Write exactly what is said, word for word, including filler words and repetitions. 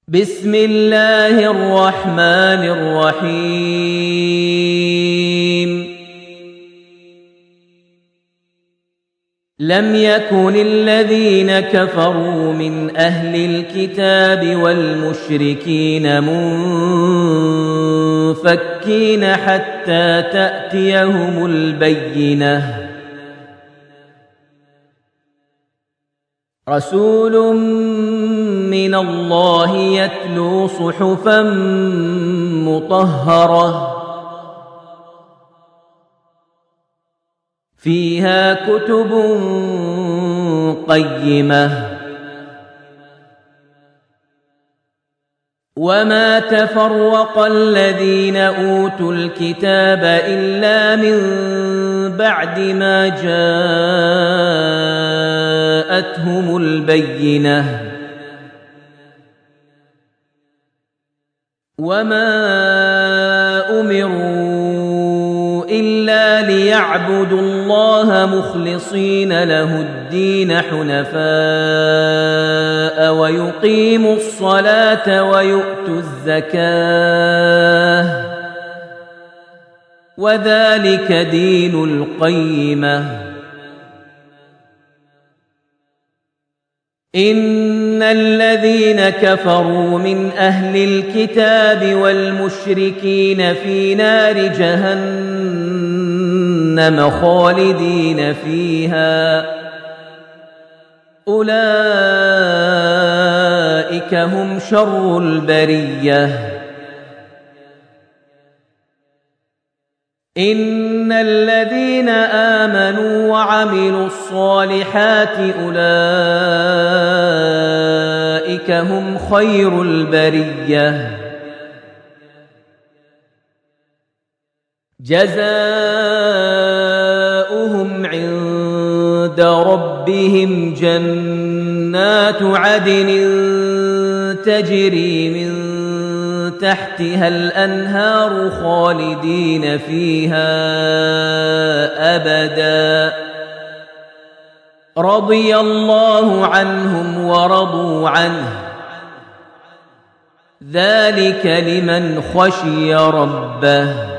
بسم الله الرحمن الرحيم لم يكن الذين كفروا من أهل الكتاب والمشركين منفكين حتى تأتيهم البينة رسول من الله يتلو صحفا مطهرة فيها كتب قيمة وما تفرق الذين أوتوا الكتاب إلا من بعد ما جاءتهم البينة وما أمروا إلا ليعبدوا الله مخلصين له الدين حنفاء ويقيموا الصلاة ويؤتوا الزكاة وذلك دين القيمة إن الذين كفروا من أهل الكتاب والمشركين في نار جهنم خالدين فيها أولئك هم شر البرية إن الذين آمنوا وعملوا الصالحات أولئك هم خير البرية جزاؤهم عند ربهم جنات عدن تجري من تحتها الأنهار خالدين فيها أبدا رضي الله عنهم ورضوا عنه ذلك لمن خشي ربه